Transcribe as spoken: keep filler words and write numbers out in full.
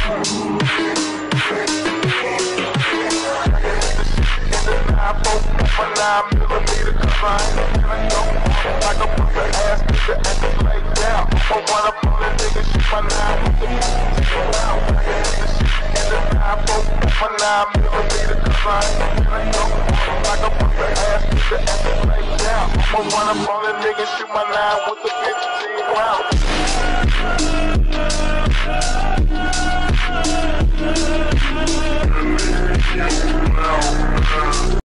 Nine millimeter, cause I ain't feeling no more. Like a put the ass nigga and the play down. I wanna pull a nigga, shoot my nine with the round. In the nine four, my nine millimeter, cause I ain't feeling no more. Like a put the ass nigga and the play down. I wanna pull a nigga, shoot my nine with the fifteen round.